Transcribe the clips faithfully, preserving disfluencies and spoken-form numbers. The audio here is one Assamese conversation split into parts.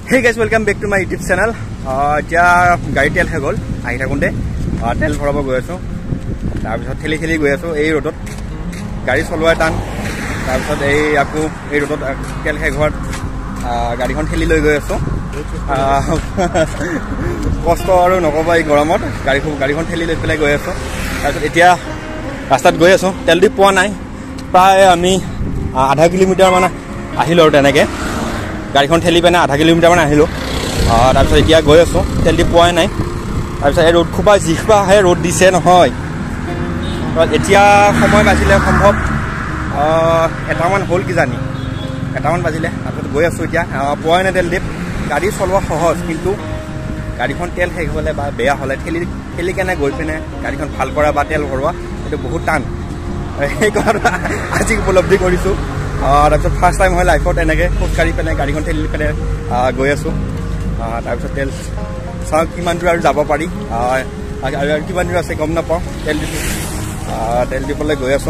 Hey guys, welcome back to my YouTube channel. এতিয়া গাড়ী তেল হে গ'ল আহি থাকোঁতে তেল ভৰাব গৈ আছোঁ তাৰপিছত ঠেলি ঠেলি গৈ আছোঁ এই ৰ'দত গাড়ী চলোৱা টান তাৰপিছত এই আকৌ এই ৰ'দত তেল শেষ হোৱাত গাড়ীখন ঠেলি লৈ গৈ আছোঁ কষ্ট আৰু নক'বা এই গৰমত গাড়ীখন গাড়ীখন ঠেলি লৈ পেলাই গৈ আছোঁ তাৰপিছত এতিয়া ৰাস্তাত গৈ আছোঁ তেল দি পোৱা নাই প্ৰায় আমি আধা কিলোমিটাৰ মান আহিলোঁ আৰু তেনেকৈ গাড়ীখন ঠেলি পেলাই আধা কিলোমিটাৰ মান আহিলোঁ তাৰপিছত এতিয়া গৈ আছোঁ তেল দি পোৱাই নাই তাৰপিছত এই ৰ'দ খোপা যিখোপাহে ৰ'দ দিছে নহয় এতিয়া সময় বাজিলে সম্ভৱ এটামান হ'ল কিজানি এটামান বাজিলে তাৰপিছত গৈ আছোঁ এতিয়া পোৱাই নাই তেল দি গাড়ী চলোৱা সহজ কিন্তু গাড়ীখন তেল শেষ হ'লে বা বেয়া হ'লে ঠেলি ঠেলি কেনে গৈ পিনে গাড়ীখন ভাল কৰা বা তেল ভৰোৱা এইটো বহুত টান সেই কথাটো আজি উপলব্ধি কৰিছোঁ তাৰপিছত ফাৰ্ষ্ট টাইম হয় লাইফত এনেকৈ খোজকাঢ়ি পেলাই গাড়ীখন ঠেলি পেলাই গৈ আছোঁ তাৰপিছত তেল চাওঁ কিমান দূৰ আৰু যাব পাৰি আৰু কিমান দূৰ আছে গম নাপাওঁ তেল দি তেল দিবলৈ গৈ আছোঁ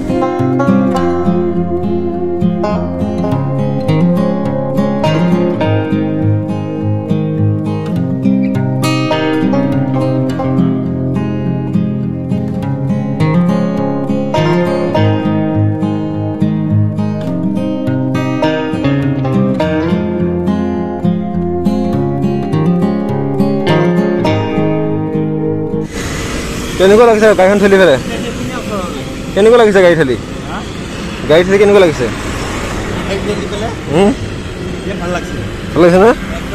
কেনেকুৱা লাগিছে গাড়ীখন ঠেলি পেলাই কেনেকুৱা লাগিছে গাড়ী ঠেলি গাড়ী ঠেলি কেনেকুৱা লাগিছে ভাল লাগিছে না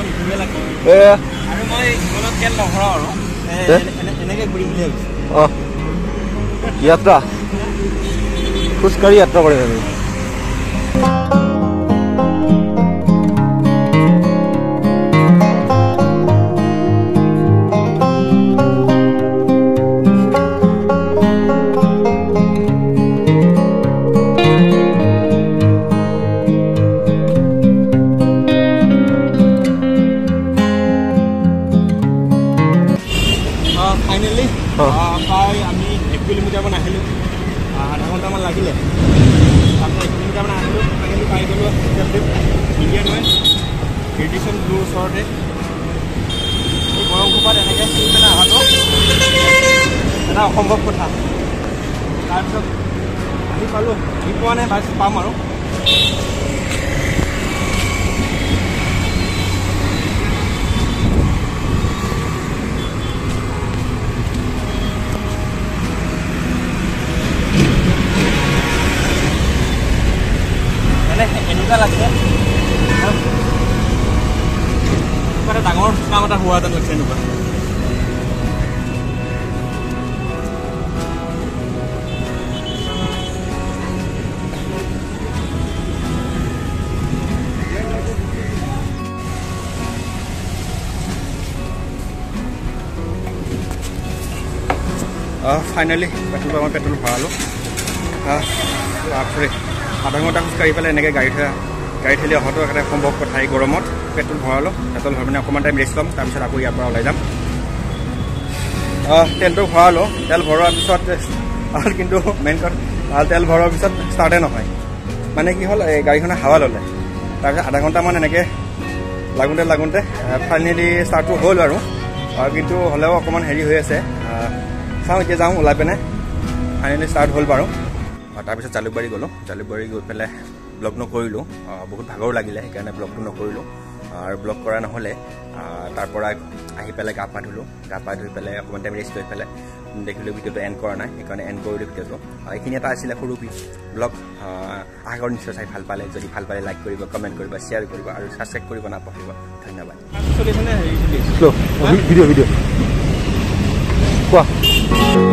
অঁ যাত্ৰা খোজকাঢ়ি যাত্ৰা কৰিম আমি ফাইনেলি প্ৰায় আমি এক কিলোমিটাৰমান আহিলোঁ আধা ঘণ্টামান লাগিলে তাৰপিছত এক কিলোমিটাৰমান আহিলোঁ ফাইনেলি পাই গ'লোঁ ইণ্ডিয়ান অইল ব্ৰিটিছন ব্লু ওচৰতে এই গৰম খোপাত এনেকৈ ফুৰি পেলাই অহাটো এটা অসম্ভৱ কথা তাৰপিছত আহি পালোঁ আহি পোৱা নাই বাছ পাম আৰু এনেকুৱা লাগিছে এটা ডাঙৰ কাম এটা হোৱা যেন লাগিছে এনেকুৱা ফাইনেলি পেট্ৰল পাম্পত পেট্ৰল ভৰালোঁ বাপৰে আধা ঘণ্টা খোজকাঢ়ি পেলাই এনেকৈ গাড়ী থৈ গাড়ী ঠেলি অহাটো এটা সম্ভৱ কথা এই গৰমত পেট্ৰল ভৰালোঁ পেট্ৰল ভৰাই মানে অকণমান টাইম ৰেষ্ট ল'ম তাৰপিছত আকৌ ইয়াৰ পৰা ওলাই যাম তেলটো ভৰালোঁ তেল ভৰোৱাৰ পিছত কিন্তু মেইন কথা তেল ভৰোৱাৰ পিছত ষ্টাৰ্টে নহয় মানে কি হ'ল এই গাড়ীখনে হাৱা ল'লে তাৰপিছত আধা ঘণ্টামান এনেকৈ লাগুতে লাগুতে ফাইনেলি ষ্টাৰ্টটো হ'ল আৰু কিন্তু হ'লেও অকণমান হেৰি হৈ আছে চাওঁ এতিয়া যাওঁ ওলাই পিনে ফাইনেলি ষ্টাৰ্ট হ'ল বাৰু তাৰপিছত জালুকবাৰী গ'লোঁ জালুকবাৰী গৈ পেলাই ব্লগ নকৰিলোঁ বহুত ভাগৰ লাগিলে সেইকাৰণে ব্লগটো নকৰিলোঁ আৰু ব্লগ কৰা নহ'লে তাৰপৰা আহি পেলাই গা পা ধুলোঁ গা পা ধুই পেলাই অকণমান টাইম ৰেষ্ট লৈ পেলাই দেখিলোঁ ভিডিঅ'টো এণ্ড কৰা নাই সেইকাৰণে এণ্ড কৰিলোঁ ভিডিঅ'টো এইখিনি এটা আছিলে সৰু ব্লগ আগৰ নিশ্চয় চাই ভাল পালে যদি ভাল পালে লাইক কৰিব কমেণ্ট কৰিব শ্বেয়াৰ কৰিব আৰু ছাবস্ক্ৰাইব কৰিব নাপাহৰিব ধন্যবাদ চলিছেনে ভিডিঅ' ভিডিঅ' কোৱা